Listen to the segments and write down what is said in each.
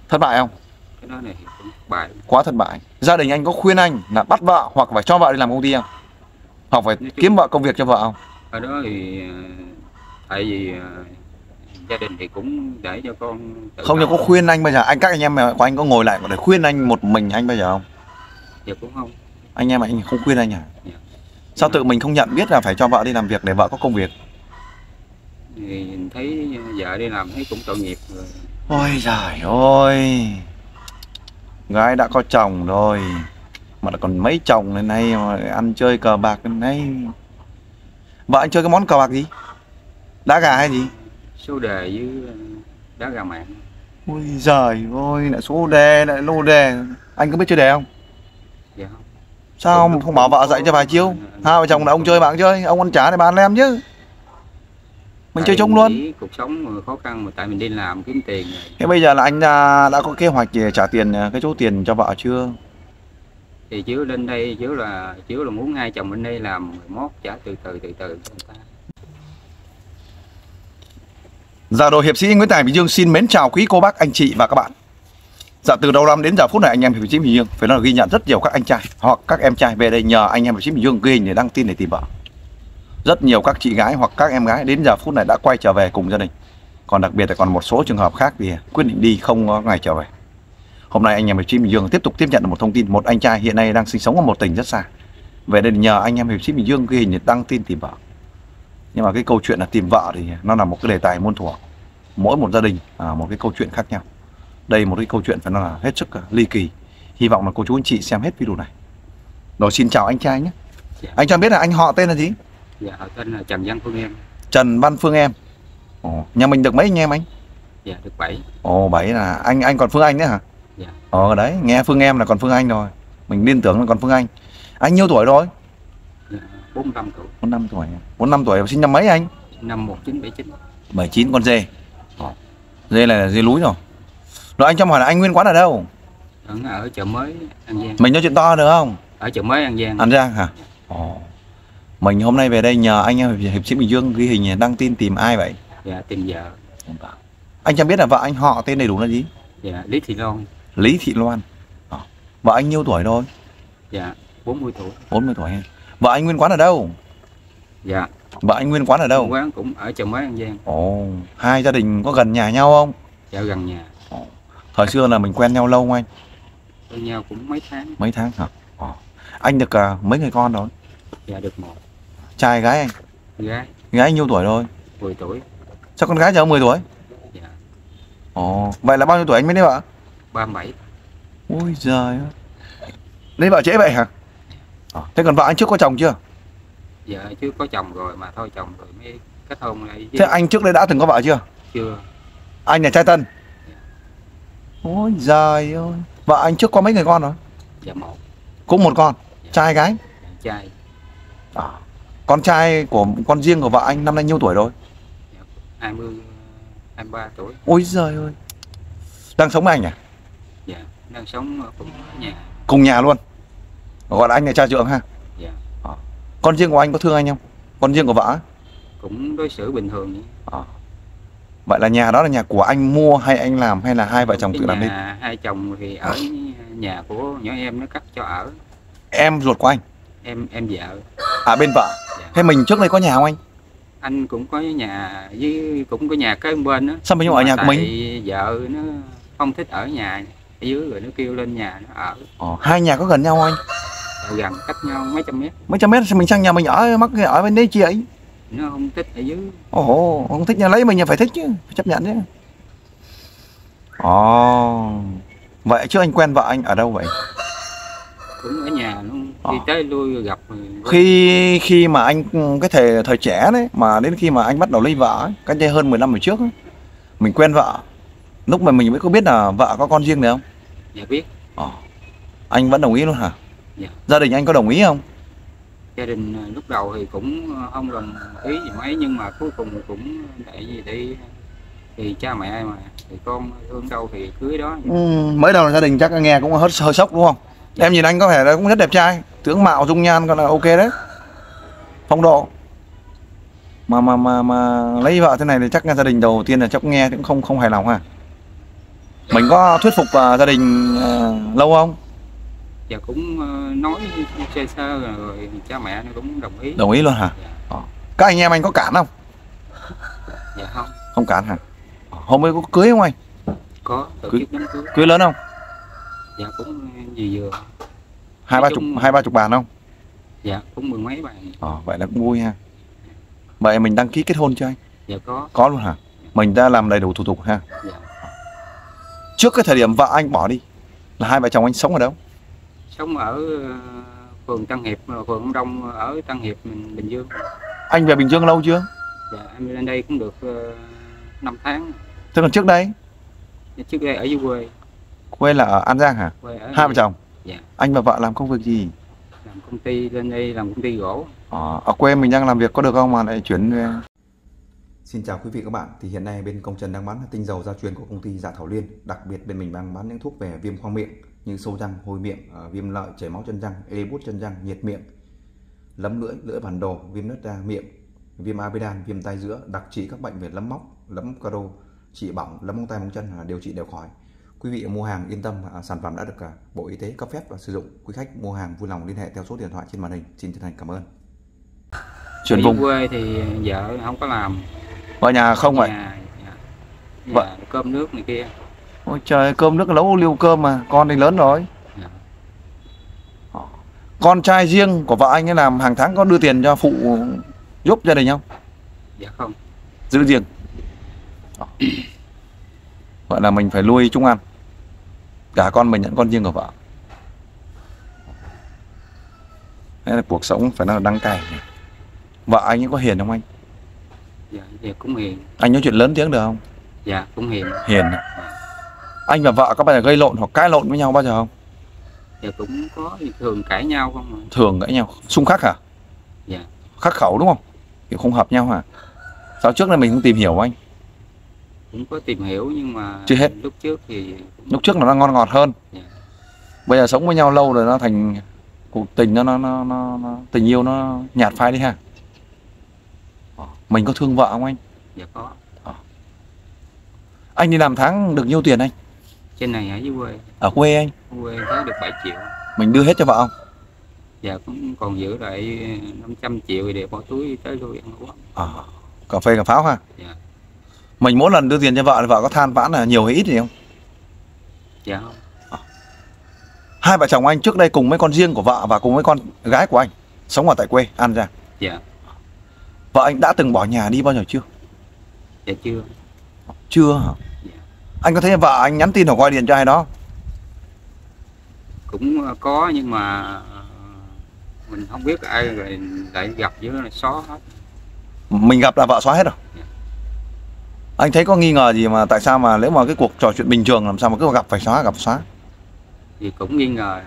Thất bại không? Cái đó này thì cũng thất bại. Quá thất bại. Gia đình anh có khuyên anh là bắt vợ hoặc phải cho vợ đi làm công ty không? Hoặc phải kiếm vợ công việc cho vợ không? Ở đó thì tại vì gia đình thì cũng để cho con tự Không, nhưng có khuyên anh bây giờ, các anh em của anh có ngồi lại để khuyên anh một mình anh bây giờ không? Dạ cũng không. Anh em anh không khuyên anh à? Dạ. Sao tự mình không nhận biết là phải cho vợ đi làm việc để vợ có công việc? Thì thấy vợ đi làm thấy cũng tội nghiệp rồi. Ôi giời ơi, gái đã có chồng rồi mà còn mấy chồng lên nay mà ăn chơi cờ bạc lên nay. Vợ anh chơi cái món cờ bạc gì? Đá gà hay gì? Số đề với đá gà mạng. Ôi giời ơi, lại số đề lại lô đề. Anh có biết chơi đề không? Dạ không. Sao không bảo vợ dạy cho vài chiêu? Hai vợ chồng là ông chơi bạn chơi, ông ăn trả để bạn em chứ. Mình chơi chung luôn. Cuộc sống khó khăn mà tại mình đi làm kiếm tiền rồi. Thế bây giờ là anh đã có kế hoạch để trả tiền cái số tiền cho vợ chưa? Thì chiếu lên đây chiếu là muốn hai chồng bên đây làm mốt trả từ từ. Dạ đội hiệp sĩ Nguyễn Tài Bình Dương xin mến chào quý cô bác anh chị và các bạn. Dạ từ đầu năm đến giờ phút này anh em hiệp sĩ Bình Dương phải nói là ghi nhận rất nhiều các anh trai hoặc các em trai về đây nhờ anh em hiệp sĩ Bình Dương ghi hình để đăng tin để tìm vợ. Rất nhiều các chị gái hoặc các em gái đến giờ phút này đã quay trở về cùng gia đình. Còn đặc biệt là còn một số trường hợp khác thì quyết định đi không có ngày trở về. Hôm nay anh em hiệp sĩ Bình Dương tiếp tục tiếp nhận được một thông tin, một anh trai hiện nay đang sinh sống ở một tỉnh rất xa. Về đây nhờ anh em hiệp sĩ Bình Dương ghi hình để đăng tin tìm vợ. Nhưng mà cái câu chuyện là tìm vợ thì nó là một cái đề tài muôn thuở. Mỗi một gia đình một cái câu chuyện khác nhau. Đây một cái câu chuyện phải nói là hết sức ly kỳ. Hy vọng là cô chú anh chị xem hết video này. Rồi xin chào anh trai nhé. Dạ. Anh cho biết là anh họ tên là gì? Dạ họ tên là Trần Văn Phương Em. Trần Văn Phương Em. Nhà mình được mấy anh em anh? Dạ được 7. 7 là anh còn Phương Anh nữa hả? Dạ. Đấy, nghe Phương Em là còn Phương Anh rồi. Mình liên tưởng là còn Phương Anh. Anh nhiêu tuổi rồi? Dạ, 45 tuổi. 45 tuổi. 45 tuổi sinh năm mấy anh? Năm 1979. 79 con dê. Dê là dê lúi rồi. Rồi anh cho hỏi là anh nguyên quán ở đâu? Ở chợ mới An Giang. Mình nói chuyện to được không? Ở chợ mới An Giang. An Giang hả? Mình hôm nay về đây nhờ anh em hiệp sĩ Bình Dương ghi hình đăng tin tìm ai vậy? Dạ tìm vợ. Anh cho biết là vợ anh họ tên đầy đủ là gì? Dạ Lý Thị Loan. Lý Thị Loan. Vợ anh nhiêu tuổi rồi? Dạ 40 tuổi. 40 tuổi. Vợ anh nguyên quán ở đâu? Dạ. Vợ anh nguyên quán ở đâu? Quán cũng ở chợ mới An Giang. Hai gia đình có gần nhà nhau không? Dạ gần nhà. Thời xưa là mình quen nhau lâu không anh? Quen nhau cũng mấy tháng. Mấy tháng hả? Anh được mấy người con rồi? Dạ được 1. Trai gái anh? Gái. Gái nhiêu tuổi rồi? 10 tuổi. Sao con gái cháu 10 tuổi? Dạ. Vậy là bao nhiêu tuổi anh mới lấy vợ? 37. Ôi giời ơi. Lấy vợ trễ vậy hả? Thế còn vợ anh trước có chồng chưa? Dạ chứ có chồng rồi mà thôi chồng rồi mới kết hôn lại. Thế anh trước đây đã từng có vợ chưa? Chưa. Anh là trai tân? Dạ. Ôi giời ơi. Vợ anh trước có mấy người con rồi? Dạ 1. Cũng một con? Dạ. Trai gái? Trai. Con trai của con riêng của vợ anh năm nay nhiêu tuổi rồi? Dạ, 23 tuổi. Ôi giời ơi. Đang sống với anh à? Dạ đang sống cùng nhà. Cùng nhà luôn? Gọi là anh là cha dượng ha? Dạ. Con riêng của anh có thương anh không? Con riêng của vợ? Cũng đối xử bình thường vậy. Vậy là nhà đó là nhà của anh mua hay anh làm hay là hai vợ chồng tự làm lên? Hai chồng thì ở nhà của nhỏ em nó cắt cho ở. Em ruột của anh? Em vợ. Bên vợ. Dạ. Thế mình trước đây có nhà không anh? Anh cũng có nhà với cũng có nhà kế bên đó. Sao mình không ở nhà của mình? Tại vợ nó không thích ở nhà ở dưới rồi nó kêu lên nhà nó ở. Hai nhà có gần nhau không anh? Gần cách nhau mấy trăm mét. Mấy trăm mét sao mình sang nhà mình ở mắc ở bên đấy chị ấy? Nó không thích ở dưới. Không thích nhà lấy mình phải thích chứ, phải chấp nhận chứ. Vậy chứ anh quen vợ anh ở đâu vậy? Cũng ở nhà luôn, đi tới lui gặp. Khi mà anh cái thời trẻ đấy mà đến khi mà anh bắt đầu lấy vợ ấy, cách đây hơn 10 năm về trước ấy, mình quen vợ. Lúc mà mình mới có biết là vợ có con riêng được không? Dạ biết. Anh vẫn đồng ý luôn hả? Dạ. Gia đình anh có đồng ý không? Gia đình lúc đầu thì cũng không đồng ý gì mấy nhưng mà cuối cùng cũng tại vì đi thì cha mẹ mà thì con thương đâu thì cưới đó. Mới đầu là gia đình chắc nghe cũng hơi sốc đúng không? Dạ. Em nhìn anh có vẻ là cũng rất đẹp trai, tướng mạo dung nhan còn là ok đấy, phong độ. Mà lấy vợ thế này thì chắc gia đình đầu tiên là chắc nghe cũng không hài lòng hả? Mình có thuyết phục gia đình lâu không? Dạ cũng nói sơ sơ rồi cha mẹ nó cũng đồng ý. Đồng ý luôn hả? Dạ. Các anh em anh có cản không? Dạ không. Không cản hả? Hôm ấy có cưới không anh? Có tổ chức đám cưới. Cưới lớn không? Dạ cũng gì vừa. Hai ba chục bàn không? Dạ cũng mười mấy bàn. Vậy là cũng vui ha. Vậy mình đăng ký kết hôn chưa anh? Dạ có. Có luôn hả? Mình đã làm đầy đủ thủ tục ha. Dạ. Trước cái thời điểm vợ anh bỏ đi là hai vợ chồng anh sống ở đâu? Sống ở phường Tân Hiệp, phường Ông Đông ở Tân Hiệp, Bình Dương. Anh về Bình Dương lâu chưa? Dạ em lên đây cũng được 5 tháng. Thế còn trước đây? Trước đây ở dưới quê. Quê là ở An Giang hả? Quê ở hai vợ chồng? Dạ. Anh và vợ làm công việc gì? Làm công ty, lên đây làm công ty gỗ. Ở quê mình đang làm việc có được không mà lại chuyển về? Xin chào quý vị các bạn. Thì hiện nay bên Công Trần đang bán tinh dầu gia truyền của công ty Dạ Thảo Liên. Đặc biệt bên mình đang bán những thuốc về viêm khoang miệng như sâu răng, hôi miệng, viêm lợi, chảy máu chân răng, ê bút chân răng, nhiệt miệng, lấm lưỡi, lưỡi bản đồ, viêm nứt da miệng, viêm amidan, viêm tai giữa, đặc trị các bệnh về lấm móc, lấm caro, trị bỏng, lấm móng tay móng chân, điều trị đều khỏi. Quý vị mua hàng yên tâm, sản phẩm đã được Bộ Y tế cấp phép và sử dụng. Quý khách mua hàng vui lòng liên hệ theo số điện thoại trên màn hình. Xin chân thành cảm ơn. Chuyển vùng quê thì vợ không có làm. Ở nhà không vậy? Dạ, cơm nước này kia. Ôi trời, cơm nước nấu liêu cơm mà, con thì lớn rồi. Dạ. Con trai riêng của vợ anh ấy làm hàng tháng có đưa tiền cho phụ giúp gia đình không? Dạ không. Giữ riêng. Vậy là mình phải nuôi chúng ăn. Cả con mình lẫn con riêng của vợ. Thế là cuộc sống phải nói là đắng cay. Vợ anh ấy có hiền không anh? Dạ, dạ cũng hiền. Anh nói chuyện lớn tiếng được không? Dạ cũng hiền. Hiền. Anh và vợ có bao giờ gây lộn hoặc cãi lộn với nhau bao giờ không? Dạ cũng có, thường cãi nhau không mà. Thường cãi nhau, xung khắc hả? Dạ. Khắc khẩu đúng không? Kiểu không hợp nhau hả? Sao trước này mình không tìm hiểu anh? Cũng có tìm hiểu nhưng mà chưa hết. Lúc trước thì lúc trước nó ngon ngọt hơn. Dạ. Bây giờ sống với nhau lâu rồi nó thành cuộc tình nó tình yêu nó nhạt phai đi ha. Mình có thương vợ không anh? Dạ có. Anh đi làm tháng được nhiêu tiền anh? Trên này ở dưới quê. Ở quê anh? Quê tháng được 7 triệu. Mình đưa hết cho vợ không? Dạ cũng còn giữ lại 500 triệu để bỏ túi tới lui ăn uống. Cà phê cà pháo ha. Dạ. Mình mỗi lần đưa tiền cho vợ thì vợ có than vãn là nhiều hay ít gì không? Dạ không. Hai vợ chồng anh trước đây cùng với con riêng của vợ và cùng với con gái của anh sống ở tại quê An Giang. Dạ. Vợ anh đã từng bỏ nhà đi bao giờ chưa? Dạ chưa. Chưa hả? Dạ. Anh có thấy vợ anh nhắn tin hoặc gọi điện cho ai đó? Cũng có nhưng mà mình không biết ai rồi lại gặp với nó xóa hết. Mình gặp là vợ xóa hết rồi. Dạ. Anh thấy có nghi ngờ gì mà tại sao mà nếu mà cái cuộc trò chuyện bình thường làm sao mà cứ gặp phải xóa? Thì cũng nghi ngờ.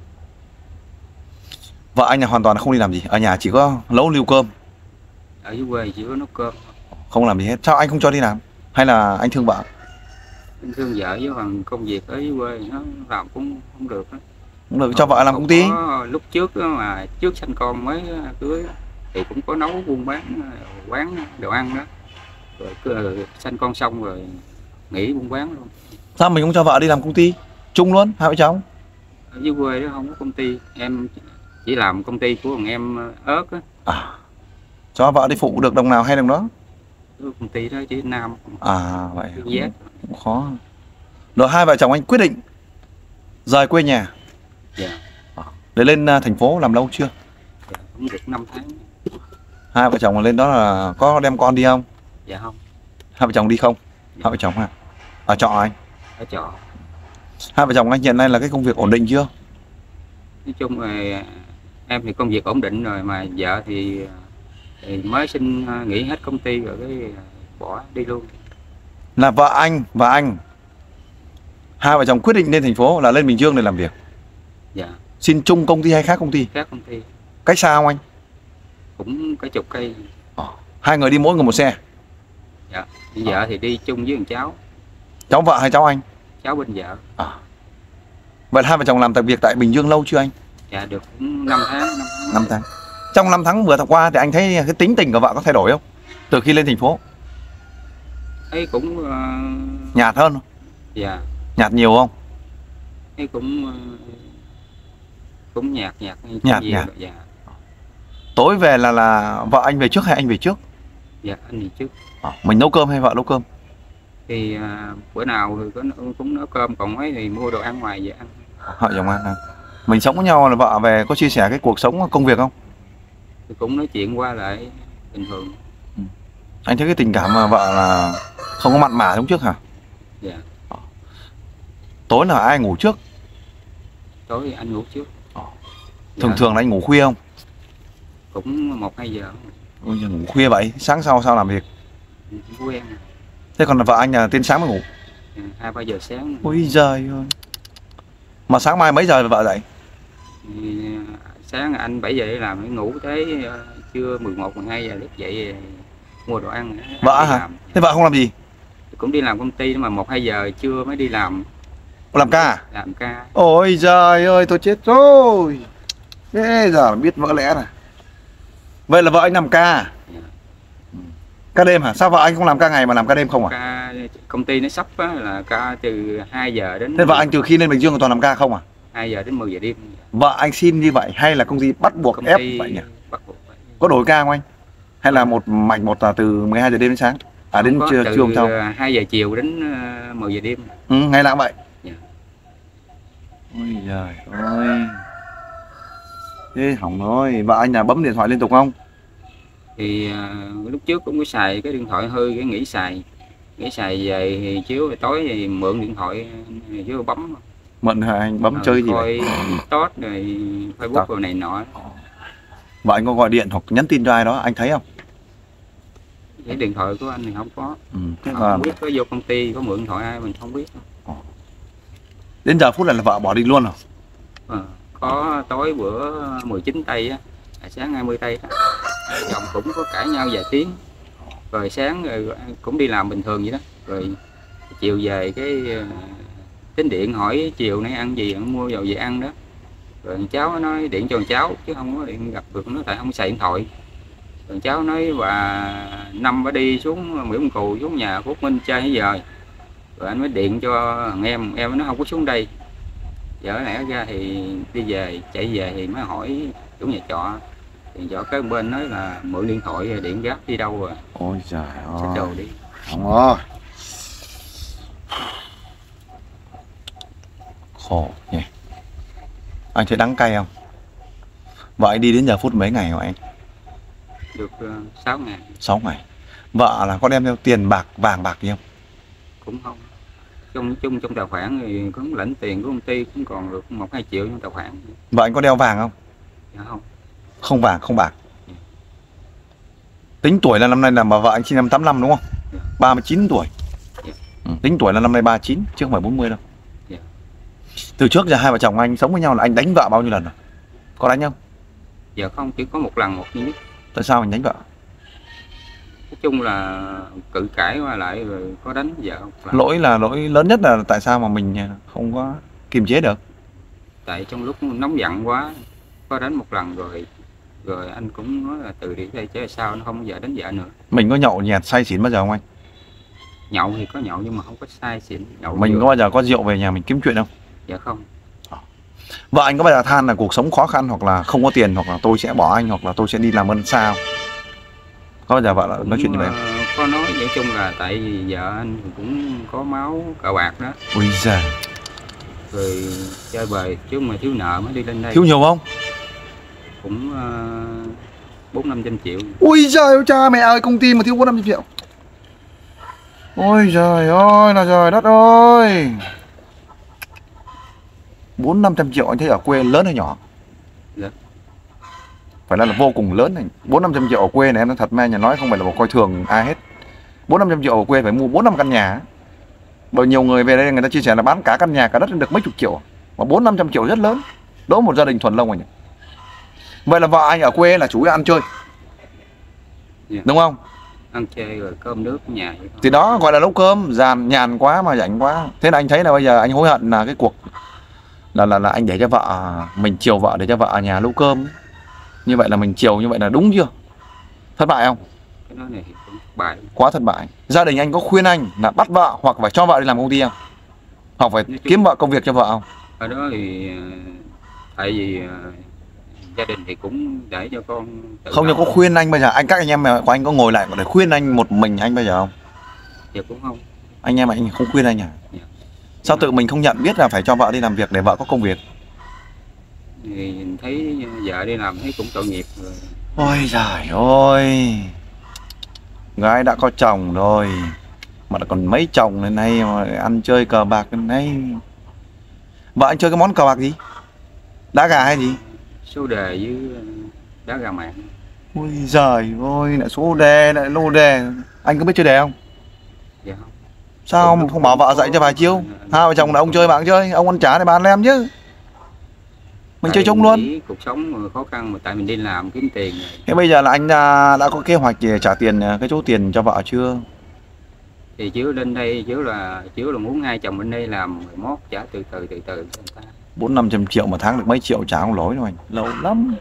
Vợ anh là hoàn toàn không đi làm gì, ở nhà chỉ có nấu liêu cơm. Ở dưới quê chỉ có nấu cơm. Không làm gì hết. Sao anh không cho đi làm? Hay là anh thương vợ? Anh thương vợ với bằng công việc ở dưới quê nó làm cũng không được đó. Không được, cho vợ làm công ty. Lúc trước đó mà trước sanh con mới cưới thì cũng có nấu buôn quán đồ ăn đó. Rồi sanh con xong rồi nghỉ buôn bán luôn. Sao mình không cho vợ đi làm công ty chung luôn, hai vợ chồng? Ở dưới quê đó không có công ty, em chỉ làm công ty của thằng em ớt á. Cho vợ đi phụ được đồng nào hay đồng đó? Công ty đó chỉ Nam. Vậy cũng khó. Rồi hai vợ chồng anh quyết định rời quê nhà. Dạ. Để lên thành phố làm lâu chưa? Dạ, cũng được 5 tháng. Hai vợ chồng lên đó là có đem con đi không? Dạ không. Hai vợ chồng đi không? Dạ. Hai vợ chồng hả? Ở trọ anh? Ở trọ. Hai vợ chồng anh hiện nay là cái công việc ổn định chưa? Nói chung là em thì công việc ổn định rồi mà vợ thì mới xin nghỉ hết công ty rồi cái bỏ đi luôn. Là vợ anh và anh hai vợ chồng quyết định lên thành phố là lên Bình Dương để làm việc. Dạ. Xin chung công ty hay khác công ty? Khác công ty. Cách xa không anh? Cũng cả chục cây. Hai người đi mỗi người một xe? Dạ. Vợ thì đi chung với thằng cháu. Cháu vợ hay cháu anh? Cháu bên vợ. Vậy hai vợ chồng làm việc tại Bình Dương lâu chưa anh? Dạ được cũng 5 tháng. 5 tháng. Trong 5 tháng vừa qua thì anh thấy cái tính tình của vợ có thay đổi không? Từ khi lên thành phố? Thấy cũng nhạt hơn. Dạ. Nhạt nhiều không? Thấy cũng cũng nhạt Nhạt. dạ. Tối về là vợ anh về trước hay anh về trước? Dạ anh đi trước. Mình nấu cơm hay vợ nấu cơm? Thì bữa nào thì cũng nấu cơm, còn mấy thì mua đồ ăn ngoài về ăn. Họ chồng ăn à? Mình sống với nhau là vợ về có chia sẻ cái cuộc sống công việc không? Thì cũng nói chuyện qua lại bình thường. Anh thấy cái tình cảm mà vợ là không có mặn mà giống trước hả? Dạ. Tối là ai ngủ trước? Tối thì anh ngủ trước. Thường Dạ. thường là anh ngủ khuya không? Cũng 1-2 giờ. Ôi giời, ngủ khuya vậy, sáng sau sao làm việc? Quen. Thế còn vợ anh là đến sáng mới ngủ? 2-3 giờ sáng. Ôi giời ơi. Mà sáng mai mấy giờ vợ dậy? Thì sáng anh 7 giờ đi làm, mới ngủ tới trưa 11-12 giờ thức dậy mua đồ ăn. Vợ hả? Thế vợ không làm gì? Cũng đi làm công ty mà 1-2 giờ trưa mới đi làm. Làm ca à? Làm ca. Ôi giời ơi, tôi chết rồi. Thế giờ biết vỡ lẽ này. Vậy là vợ anh làm ca à? Dạ. Ca đêm hả? Sao vợ anh không làm ca ngày mà làm ca đêm không à? Ca công ty nó sắp á, là ca từ 2 giờ đến. Thế vợ anh từ khi lên Bình Dương toàn làm ca không à? 2 giờ đến 10 giờ đêm. Vợ anh xin như vậy hay là công ty bắt buộc Công ép ty vậy nhỉ? bắt buộc vậy. Có đổi ca không anh? Hay là một mạch một là từ 12 giờ đêm đến sáng? À đến Có trưa từ hôm sau? 2 giờ chiều đến 10 giờ đêm. Ừ, ngày nào vậy? Dạ. Ôi giời ơi. Thế hỏng rồi, vợ anh là bấm điện thoại liên tục không? Thì lúc trước cũng có xài cái điện thoại hư, cái nghỉ xài về thì chiếu tối thì mượn điện thoại chứ bấm. Mượn anh bấm chơi gì vậy? Coi TikTok rồi Facebook rồi này nọ. Vợ anh có gọi điện hoặc nhắn tin cho ai đó anh thấy không? Cái điện thoại của anh thì không có. Thế Không còn biết có vô công ty có mượn điện thoại ai mình không biết. đến giờ phút này là vợ bỏ đi luôn rồi. Có tối bữa 19 tây á, sáng 20 tây đó. Chồng cũng có cãi nhau vài tiếng. Rồi sáng rồi cũng đi làm bình thường vậy đó. Rồi chiều về cái tính điện hỏi chiều nay ăn gì, mua dầu về ăn đó. Rồi cháu nói điện cho cháu chứ không có điện gặp được nó, tại không xài điện thoại. Rồi cháu nói bà Năm bà đi xuống Nguyễn Văn Cù xuống nhà Phúc Minh chơi hết giờ. Rồi anh mới điện cho thằng em nó không có xuống đây. Giờ lẽ ra thì đi về, chạy về thì mới hỏi chủ nhà trọ. Thì trọ cái bên nói là mượn điện thoại điện gáp đi đâu rồi. Ôi trời Xách ơi. đồ đi. Không ơi. Khổ nhỉ. Anh thấy đắng cay không? Vợ anh đi đến giờ phút mấy ngày hả anh? Được 6 ngày. 6 ngày. Vợ là có đem theo tiền bạc, vàng bạc gì không? Cũng không. Trong tài khoản thì cũng lãnh tiền của công ty cũng còn được 1-2 triệu trong tài khoản. Vợ anh có đeo vàng không? Dạ không. Không vàng, không bạc. Tính tuổi là năm nay là mà vợ anh sinh năm 85 đúng không? 39 tuổi. Tính tuổi là năm nay 39 chứ không phải 40 đâu. Từ trước giờ hai vợ chồng anh sống với nhau là anh đánh vợ bao nhiêu lần rồi? Có đánh không? Giờ không, chỉ có một lần một duy nhất. Tại sao anh đánh vợ? Nói chung là cự cãi qua lại rồi có đánh vợ một lần. Lỗi là lỗi lớn nhất là tại sao mà mình không có kiềm chế được? Tại trong lúc nóng giận quá có đánh một lần rồi anh cũng nói là từ đi đây chứ sao nó không bao giờ đánh vợ nữa. Mình có nhậu nhẹt say xỉn bao giờ không anh? Nhậu thì có nhậu nhưng mà không có say xỉn. Nhậu Mình có bao giờ có rượu về nhà mình kiếm chuyện không? Dạ không. Vợ anh có bao giờ than là cuộc sống khó khăn hoặc là không có tiền hoặc là tôi sẽ bỏ anh hoặc là tôi sẽ đi làm ăn xa không? Có bao giờ vợ nói chuyện như vậy không? Có nói, nói chung là tại vì vợ anh cũng có máu cờ bạc đó. Ôi giời. Rồi chơi bời chứ mà thiếu nợ mới đi lên đây. Thiếu nhiều không? Cũng 400-500 triệu. Ui giời, cha mẹ ơi, công ty mà thiếu 400 triệu. Ôi giời ơi là trời đất ơi. 400-500 triệu anh thấy ở quê lớn hay nhỏ? Dạ. Phải là vô cùng lớn này. 400-500 triệu ở quê này em nói thật, mẹ nhà nói không phải là một coi thường ai hết. 400-500 triệu ở quê phải mua 4-5 căn nhà. Bởi nhiều người về đây người ta chia sẻ là bán cả căn nhà cả đất được mấy chục triệu. Mà 400-500 triệu rất lớn. Đố một gia đình thuần lông rồi nhỉ. Vậy là vợ anh ở quê là chủ yếu ăn chơi. Yeah. Đúng không? Ăn chơi rồi cơm nước ở nhà. Thì đó gọi là nấu cơm, nhàn quá mà rảnh quá. Thế là anh thấy là bây giờ anh hối hận là cái cuộc là anh để cho vợ, mình chiều vợ để cho vợ ở nhà nấu cơm. Như vậy là mình chiều như vậy là đúng chưa? Thất bại không? Cái nói này thì cũng thất bại. Quá thất bại. Gia đình anh có khuyên anh là bắt vợ hoặc phải cho vợ đi làm công ty không? Hoặc phải kiếm vợ công việc cho vợ không? Ở đó thì tại vì gia đình thì cũng để cho con tự Không, nhưng có khuyên anh bây giờ, các anh em của anh có ngồi lại để khuyên anh một mình anh bây giờ không? Dạ cũng không. Anh em anh không khuyên anh à? Dạ. Sao tự mình không nhận biết là phải cho vợ đi làm việc để vợ có công việc? Thì thấy vợ đi làm thấy cũng tội nghiệp rồi. Ôi giời ơi, gái đã có chồng rồi mà lại còn mấy chồng lên nay mà ăn chơi cờ bạc lên nay. Vợ anh chơi cái món cờ bạc gì? Đá gà hay gì? Số đề với đá gà mạng. Ôi giời ơi, lại số đề lại lô đề. Anh có biết chơi đề không? Dạ không. Sao mà không bảo vợ dạy cho vài chiêu? Hai vợ chồng là ông chơi bạn chơi, ông ăn trả để bạn làm chứ. Mình chơi chung luôn. Cuộc sống mà khó khăn mà tại mình đi làm kiếm tiền rồi. Thế bây giờ là anh đã có kế hoạch để trả tiền, cái số tiền cho vợ chưa? Thì chiếu lên đây chiếu là muốn hai chồng bên đây làm rồi mốt trả từ từ cho người ta. 400-500 triệu một tháng được mấy triệu trả không lỗi đâu anh. Lâu lắm.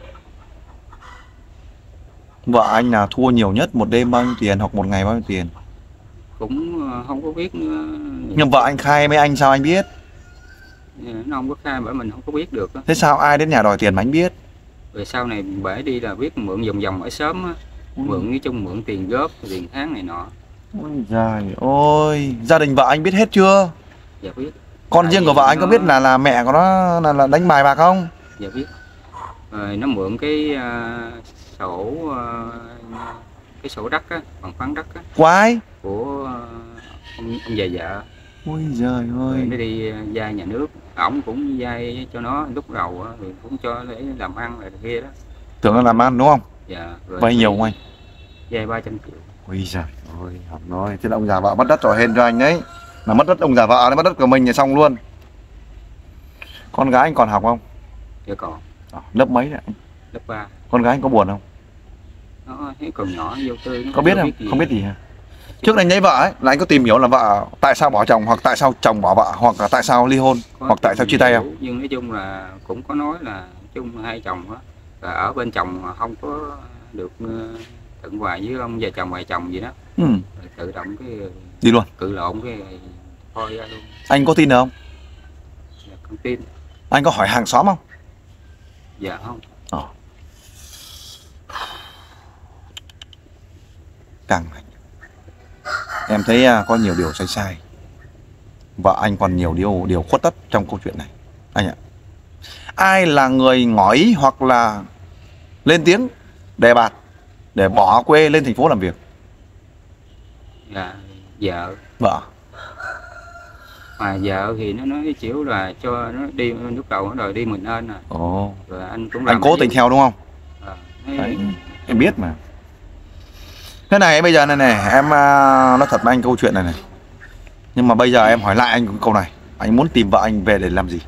Vợ anh là thua nhiều nhất một đêm bao nhiêu tiền hoặc một ngày bao nhiêu tiền? Cũng không có biết nữa. Nhưng vợ anh khai với anh sao anh biết? Nó không có khai bởi mình không có biết được đó. Thế sao ai đến nhà đòi tiền mà anh biết? Rồi sau này bể đi là biết mượn vòng vòng ở sớm á. Mượn nói chung mượn tiền góp, tiền tháng này nọ. Ôi giời ơi, gia đình vợ anh biết hết chưa? Dạ biết. Con riêng của vợ anh có biết là mẹ của nó là đánh bài bạc không? Dạ biết. Rồi nó mượn cái sổ cái sổ đất á, bằng khoáng đất á. Của ai? Của ông già vợ. Ôi giời ơi. Rồi nó đi vay nhà nước, ổng cũng vay cho nó lúc đầu á, rồi cũng cho để làm ăn rồi kia đó. Tưởng là làm ăn đúng không? Dạ. Rồi vay nhiều không anh? Vay 300 triệu. Ôi giời ơi, học nói thế là ông già vợ mất đất rồi, hên cho anh đấy. Là mất đất ông già vợ, nó mất đất của mình thì xong luôn. Con gái anh còn học không? Dạ còn. Lớp mấy đấy? Lớp 3. Con gái anh có buồn không? Nó thấy còn nhỏ vô tư. Có biết không? Không biết gì hả? Trước anh lấy vợ ấy, là anh có tìm hiểu là vợ tại sao bỏ chồng, hoặc tại sao chồng bỏ vợ, hoặc là tại sao ly hôn, hoặc tại sao chia tay không? Nhưng nói chung là cũng có nói là chung hai chồng á, là ở bên chồng mà không có được thuận hòa với ông già chồng vợ chồng gì đó. Rồi tự động cái đi luôn, cự lộn cái thôi ra luôn. Anh có tin được không? Dạ, không tin. Anh có hỏi hàng xóm không? Dạ không. Càng em thấy có nhiều điều sai sai. Vợ anh còn nhiều điều khuất tất trong câu chuyện này anh ạ. Ai là người ngỏ ý hoặc là lên tiếng đề bạt để bỏ quê lên thành phố làm việc? Dạ vợ. Vợ. Mà vợ thì nó nói chịu là cho nó đi, lúc đầu nó đòi đi mình ơn à. Rồi anh cũng làm, anh cố tình theo đúng không? Đấy, em biết mà. Thế này bây giờ này em nói thật với anh câu chuyện này. Nhưng mà bây giờ em hỏi lại anh câu này, anh muốn tìm vợ anh về để làm gì?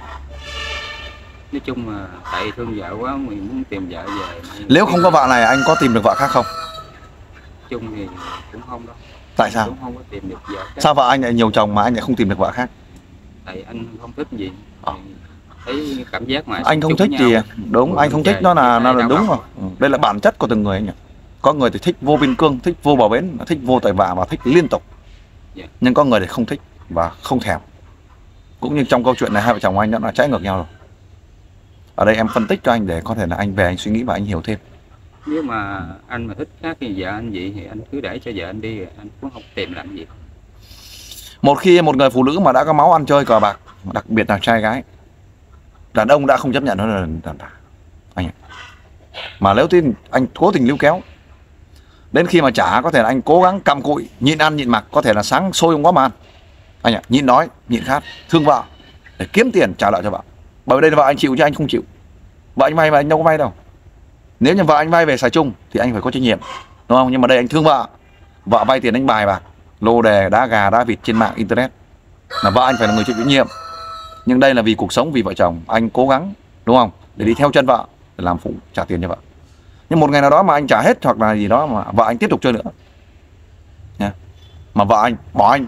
nói chung là tại thương vợ quá mình muốn tìm vợ về. Nếu không có vợ này anh có tìm được vợ khác không? Chung thì cũng không đâu. Tại sao? Cũng không có tìm được vợ khác. Sao vợ anh lại nhiều chồng mà anh lại không tìm được vợ khác? Tại anh không thích gì. Thấy cảm giác mà anh không thích gì đúng, anh không thích nó là đúng rồi. Đây là bản chất của từng người anh ạ. Có người thì thích vô biên cương, thích vô bờ bến, thích vô tài vạ và thích liên tục. Nhưng có người thì không thích và không thèm. Cũng như trong câu chuyện này hai vợ chồng anh đã là trái ngược nhau rồi. Ở đây em phân tích cho anh để có thể là anh về anh suy nghĩ và anh hiểu thêm. Nếu mà anh mà thích khác thì vợ anh vậy thì anh cứ để cho vợ anh đi, anh cũng không tìm làm gì. Một khi một người phụ nữ mà đã có máu ăn chơi cờ bạc, đặc biệt là trai gái, đàn ông đã không chấp nhận nó là đàn bà anh ạ. Mà nếu tin anh cố tình níu kéo, đến khi mà trả có thể là anh cố gắng cặm cụi, nhịn ăn nhịn mặc, có thể là sáng sôi không quá mà ăn anh ạ, nhịn đói nhịn khát, thương vợ để kiếm tiền trả lại cho vợ. Bởi vì đây là vợ anh chịu chứ anh không chịu. Vợ anh vay mà anh đâu có vay đâu. Nếu như vợ anh vay về xài chung thì anh phải có trách nhiệm, đúng không? Nhưng mà đây anh thương vợ, vợ vay tiền đánh bài bạc, lô đề, đá gà, đá vịt trên mạng internet, là vợ anh phải là người chịu trách nhiệm. Nhưng đây là vì cuộc sống, vì vợ chồng, anh cố gắng, đúng không, để đi theo chân vợ, để làm phụ trả tiền cho vợ. Nhưng một ngày nào đó mà anh trả hết hoặc là gì đó mà vợ anh tiếp tục chơi nữa nha, mà vợ anh bỏ anh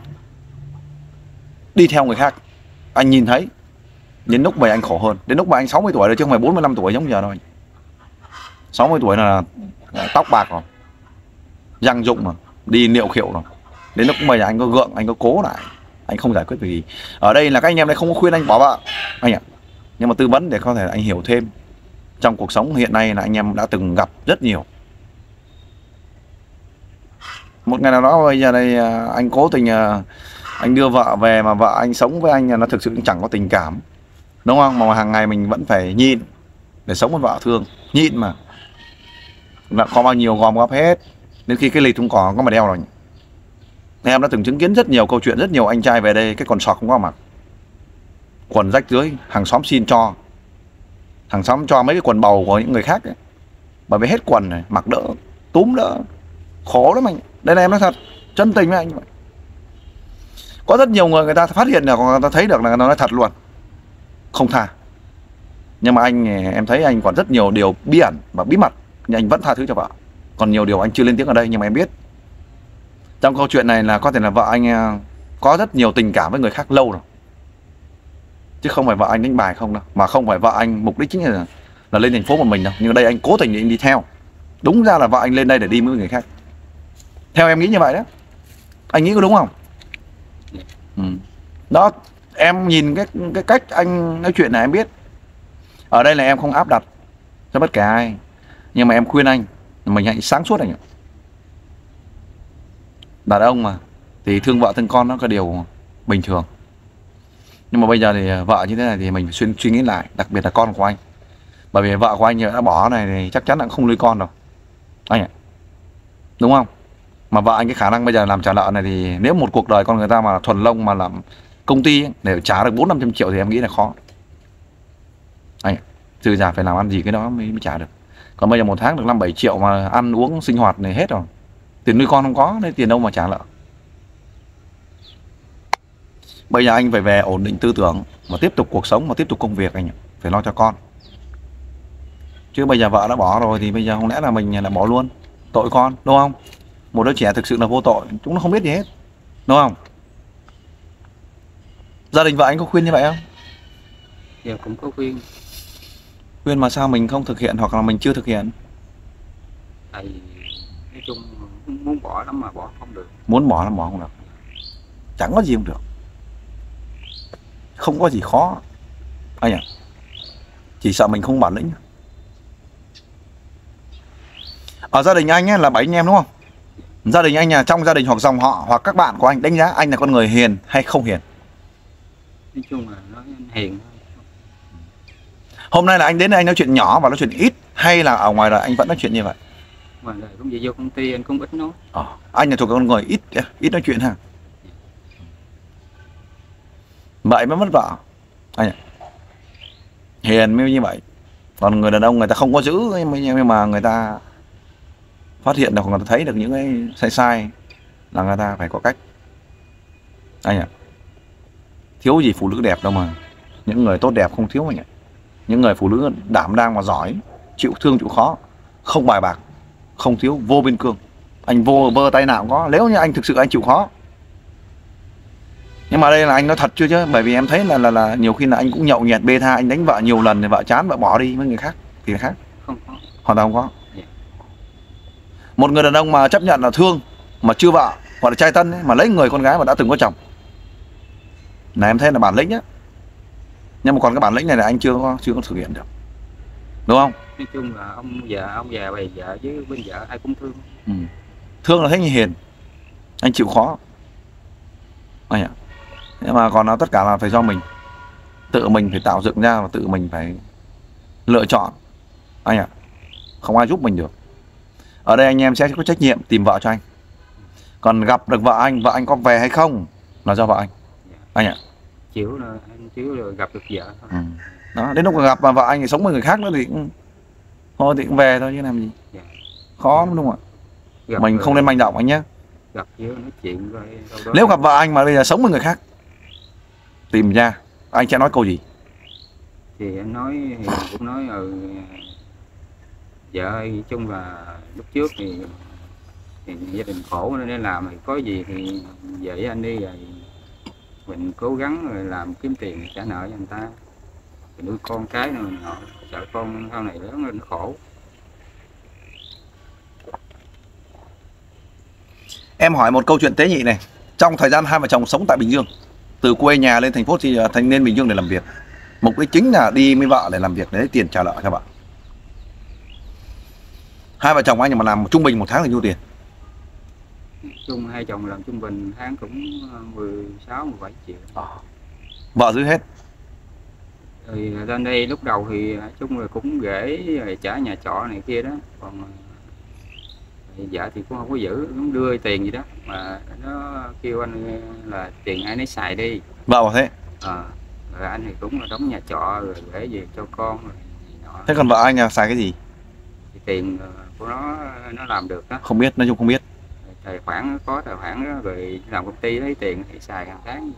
đi theo người khác, anh nhìn thấy đến lúc về anh khổ hơn. Đến lúc mà anh 60 tuổi rồi chứ không phải 45 tuổi giống giờ đâu anh. 60 tuổi là tóc bạc rồi, răng rụng rồi, đi niệu khiệu rồi. Đến lúc bây giờ anh có gượng, anh có cố lại, anh không giải quyết vì ở đây là các anh em đây không có khuyên anh bỏ vợ anh ạ, nhưng mà tư vấn để có thể anh hiểu thêm trong cuộc sống hiện nay là anh em đã từng gặp rất nhiều. Một ngày nào đó bây giờ đây anh cố tình anh đưa vợ về mà vợ anh sống với anh nó thực sự chẳng có tình cảm, đúng không? Mà hàng ngày mình vẫn phải nhịn để sống với vợ thương, nhịn mà là có bao nhiêu gom góp hết, đến khi cái lịch không có mà đeo rồi. Em đã từng chứng kiến rất nhiều câu chuyện, rất nhiều anh trai về đây cái quần sọt không có mặc, quần rách dưới, hàng xóm xin cho, hàng xóm cho mấy cái quần bầu của những người khác ấy. Bởi vì hết quần này mặc đỡ, túm đỡ, khổ lắm anh. Đây là em nói thật, chân tình với anh. Có rất nhiều người, người ta phát hiện được, người ta thấy được là nó nói thật luôn, không tha. Nhưng mà anh, em thấy anh còn rất nhiều điều bí ẩn và bí mật, nhưng anh vẫn tha thứ cho vợ. Còn nhiều điều anh chưa lên tiếng ở đây, nhưng mà em biết trong câu chuyện này là có thể là vợ anh có rất nhiều tình cảm với người khác lâu rồi, chứ không phải vợ anh đánh bài không đâu, mà không phải vợ anh mục đích chính là lên thành phố một mình đâu. Nhưng ở đây anh cố tình để anh đi theo, đúng ra là vợ anh lên đây để đi với người khác. Theo em nghĩ như vậy đó, anh nghĩ có đúng không? Đó, em nhìn cái cách anh nói chuyện này em biết ở đây là em không áp đặt cho bất cả ai, nhưng mà em khuyên anh mình hãy sáng suốt anh ạ. Đàn ông mà thì thương vợ thương con nó có điều bình thường, nhưng mà bây giờ thì vợ như thế này thì mình phải suy nghĩ lại, đặc biệt là con của anh. Bởi vì vợ của anh đã bỏ này thì chắc chắn là không nuôi con đâu anh ạ, đúng không? Mà vợ anh cái khả năng bây giờ làm trả nợ này thì nếu một cuộc đời con người ta mà thuần lông mà làm công ty ấy, để trả được 400-500 triệu thì em nghĩ là khó anh ạ. Trừ giả phải làm ăn gì cái đó mới trả được. Còn bây giờ một tháng được 5-7 triệu mà ăn uống sinh hoạt này hết rồi, tiền nuôi con không có, nên tiền đâu mà trả nợ. Bây giờ anh phải về ổn định tư tưởng và tiếp tục cuộc sống và tiếp tục công việc anh ạ. Phải lo cho con. Chứ bây giờ vợ đã bỏ rồi thì bây giờ không lẽ là mình là bỏ luôn, tội con, đúng không? Một đứa trẻ thực sự là vô tội, chúng nó không biết gì hết, đúng không? Gia đình vợ anh có khuyên như vậy không? Dạ cũng có khuyên. Khuyên mà sao mình không thực hiện hoặc là mình chưa thực hiện? Tại nói chung muốn bỏ lắm mà bỏ không được. Muốn bỏ là bỏ không được. Chẳng có gì không được, không có gì khó anh ạ. Chỉ sợ mình không bản lĩnh. Ở gia đình anh ấy là 7 anh em đúng không? Gia đình anh là trong gia đình hoặc dòng họ hoặc các bạn của anh đánh giá anh là con người hiền hay không hiền? Nói chung là nói hiền. Hôm nay là anh đến đây anh nói chuyện nhỏ và nói chuyện ít, hay là ở ngoài đời anh vẫn nói chuyện như vậy? Ngoài đời cũng vậy, vô công ty anh cũng ít nói. Anh là thuộc con người ít nói chuyện ha. Vậy mới mất vợ anh ạ. Hiền mới như vậy. Còn người đàn ông người ta không có giữ, nhưng mà người ta phát hiện được, người ta thấy được những cái sai là người ta phải có cách anh ạ. Thiếu gì phụ nữ đẹp đâu mà, những người tốt đẹp không thiếu anh ạ. Những người phụ nữ đảm đang và giỏi, chịu thương chịu khó, không bài bạc, không thiếu, vô biên cương. Anh vô vơ tay nào cũng có, nếu như anh thực sự anh chịu khó. Nhưng mà đây là anh nói thật chưa chứ, bởi vì em thấy là nhiều khi là anh cũng nhậu nhẹt bê tha, anh đánh vợ nhiều lần thì vợ chán, vợ bỏ đi với người khác thì là khác. Không có. Hoàn toàn không có. Một người đàn ông mà chấp nhận là thương mà chưa vợ hoặc là trai tân ấy, mà lấy người con gái mà đã từng có chồng là em thấy là bản lĩnh á. Nhưng mà còn cái bản lĩnh này là anh chưa có thực hiện được, đúng không? Nói chung là ông già bày vợ với bên vợ ai cũng thương. Thương là thấy như hiền, anh chịu khó anh ạ. Nhưng mà còn tất cả là phải do mình, tự mình phải tạo dựng ra và tự mình phải lựa chọn anh ạ. Không ai giúp mình được. Ở đây anh em sẽ có trách nhiệm tìm vợ cho anh. Còn gặp được vợ anh có về hay không là do vợ anh ạ. Chiếu là anh chiếu là gặp được vợ thôi. Đó, đến lúc gặp mà vợ anh thì sống với người khác nữa thì thôi thì cũng về thôi chứ làm gì. Khó lắm đúng không ạ? Mình không nên manh động anh nhé. Gặp với nói chuyện rồi đâu đó. Nếu gặp vợ anh mà bây giờ sống với người khác tìm ra, anh sẽ nói câu gì? Thì anh nói thì cũng nói vợ ơi, chung là lúc trước thì gia đình khổ nên làm, thì có gì thì về với anh đi, rồi mình cố gắng rồi làm kiếm tiền trả nợ cho người ta, rồi nuôi con cái này nọ, sợ con sau này lớn lên khổ. Em hỏi một câu chuyện tế nhị này. Trong thời gian hai vợ chồng sống tại Bình Dương, từ quê nhà lên thành phố thì thành nên Bình Dương để làm việc. Mục đích chính là đi với vợ để làm việc để lấy tiền trả nợ các bạn. Hai vợ chồng anh mà làm trung bình một tháng là nhiêu tiền? Chung hai chồng làm trung bình tháng cũng 16-17 triệu. Vợ giữ hết. Rồi lên đây lúc đầu thì nói chung là cũng dễ rồi trả nhà trọ này kia đó, còn vợ thì cũng không có giữ, cũng đưa tiền gì đó mà nó kêu anh là tiền ai nấy xài đi. Vợ bảo thế. Rồi anh thì cũng là đóng nhà trọ rồi để gì cho con rồi nọ. Thế còn vợ anh là xài cái gì? Thì tiền của nó làm được đó. Không biết, nói chung không biết. Tài khoản có tài khoản đó, rồi làm công ty lấy tiền thì xài hàng tháng.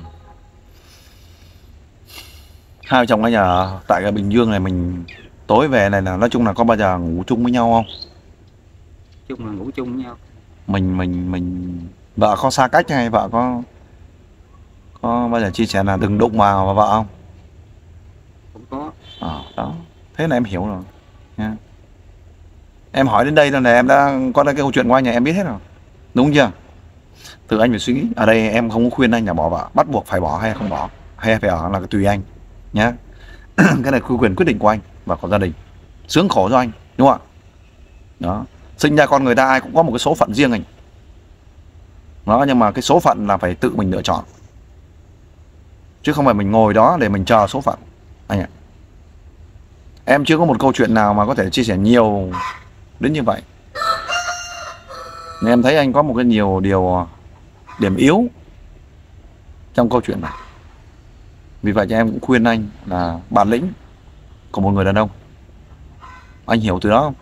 Hai vợ chồng anh ở tại cái Bình Dương này, mình tối về này là nói chung là có bao giờ ngủ chung với nhau không? Chung là ngủ chung với nhau. Mình vợ có xa cách hay vợ có bao giờ chia sẻ là đừng đụng vào vợ không? Cũng có. Đó, thế là em hiểu rồi nha. Em hỏi đến đây là em đã có cái câu chuyện của anh nhà em biết hết rồi, đúng chưa? Từ anh phải suy nghĩ. Ở đây em không có khuyên anh là bỏ vợ, bắt buộc phải bỏ hay không bỏ, hay phải ở là cái tùy anh nhá. Cái này quyền quyết định của anh và của gia đình, sướng khổ cho anh, đúng không ạ? Đó, sinh ra con người ta ai cũng có một cái số phận riêng anh. Đó, nhưng mà cái số phận là phải tự mình lựa chọn, chứ không phải mình ngồi đó để mình chờ số phận anh ạ. Em chưa có một câu chuyện nào mà có thể chia sẻ nhiều đến như vậy. Nên em thấy anh có một cái nhiều điểm yếu trong câu chuyện này. Vì vậy cho em cũng khuyên anh là bản lĩnh của một người đàn ông. Anh hiểu từ đó không?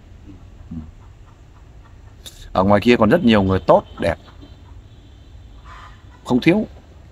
Ở ngoài kia còn rất nhiều người tốt, đẹp, không thiếu.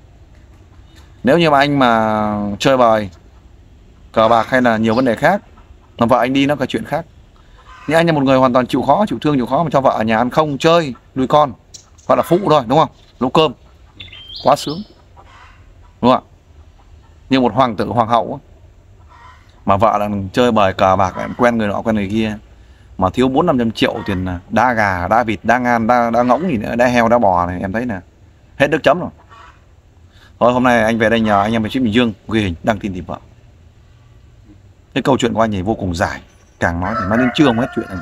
Nếu như mà anh mà chơi bời, cờ bạc hay là nhiều vấn đề khác, mà vợ anh đi nó là chuyện khác. Nhưng anh là một người hoàn toàn chịu khó, chịu thương, chịu khó mà cho vợ ở nhà ăn không, chơi, nuôi con, hoặc là phụ thôi, đúng không? Nấu cơm, quá sướng, đúng không ạ? Như một hoàng tử, hoàng hậu mà vợ là chơi bời cờ bạc, quen người nọ quen người kia, mà thiếu 400-500 triệu tiền đá gà, đá vịt, đá ngan, đá ngỗng gì nữa, đá heo, đá bò này, em thấy là hết nước chấm rồi. Thôi hôm nay anh về đây nhờ anh em về Bình Dương ghi hình đăng tin tìm vợ. Cái câu chuyện của anh ấy vô cùng dài, càng nói thì nói đến trưa không hết chuyện anh.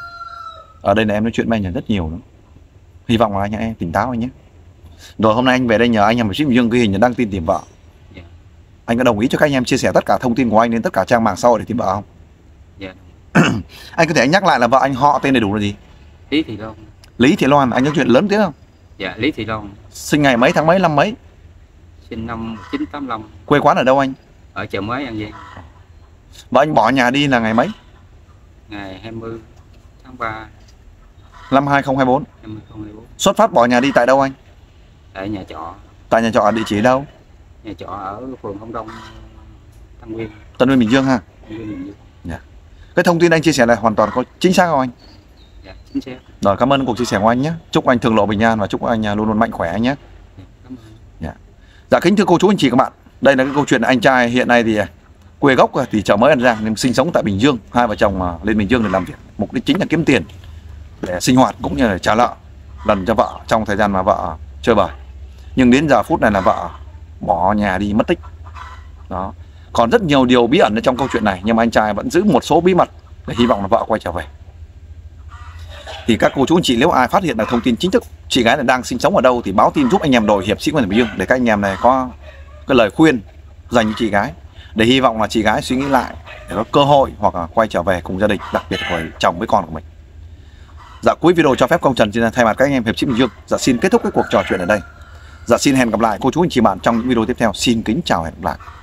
Ở đây là em nói chuyện với anh là rất nhiều lắm. Hy vọng là anh em tỉnh táo anh nhé. Rồi hôm nay anh về đây nhờ anh em về Bình Dương ghi hình đăng tin tìm vợ. Anh có đồng ý cho các anh em chia sẻ tất cả thông tin của anh đến tất cả trang mạng xã hội để tìm vợ không? Dạ. Anh có thể nhắc lại là vợ anh họ tên đầy đủ là gì? Lý Thị Loan. Lý Thị Loan, anh nói chuyện lớn tiếng không? Dạ, Lý Thị Loan. Sinh ngày mấy, tháng mấy, năm mấy? Sinh năm 1985. Quê quán ở đâu anh? Ở Chợ Mới, An Giang. Vợ anh bỏ nhà đi là ngày mấy? Ngày 20 tháng 3 năm 2024. 2024. Xuất phát bỏ nhà đi tại đâu anh? Tại nhà trọ. Tại nhà trọ ở địa chỉ đâu? Nhà trọ ở phường Hồng Đông, Tân Nguyên. Tân Nguyên, Bình Dương ha? Tân Nguyên, Bình Dương. Dạ. Cái thông tin anh chia sẻ này hoàn toàn có chính xác không anh? Dạ, chính xác. Rồi, cảm ơn cuộc chia sẻ của anh nhé. Chúc anh thường lộ bình an và chúc anh luôn luôn mạnh khỏe anh nhé. Dạ, cảm ơn. Dạ. Dạ, kính thưa cô chú anh chị các bạn, đây là cái câu chuyện anh trai hiện nay thì quê gốc thì Chợ Mới An Giang, nhưng sinh sống tại Bình Dương. Hai vợ chồng lên Bình Dương để làm việc, mục đích chính là kiếm tiền để sinh hoạt cũng như là trả nợ lần cho vợ trong thời gian mà vợ chơi bời. Nhưng đến giờ phút này là vợ bỏ nhà đi mất tích. Đó. Còn rất nhiều điều bí ẩn ở trong câu chuyện này, nhưng mà anh trai vẫn giữ một số bí mật để hy vọng là vợ quay trở về. Thì các cô chú anh chị nếu ai phát hiện được thông tin chính thức chị gái này đang sinh sống ở đâu thì báo tin giúp anh em đội hiệp sĩ Công an Bình Dương để các anh em này có cái lời khuyên dành cho chị gái, để hy vọng là chị gái suy nghĩ lại để có cơ hội hoặc là quay trở về cùng gia đình, đặc biệt với chồng với con của mình. Dạ, cuối video cho phép Công Trần xin thay mặt các anh em hiệp sĩ Bình Dương dạ xin kết thúc cái cuộc trò chuyện ở đây. Dạ xin hẹn gặp lại cô chú anh chị bạn trong những video tiếp theo. Xin kính chào, hẹn gặp lại.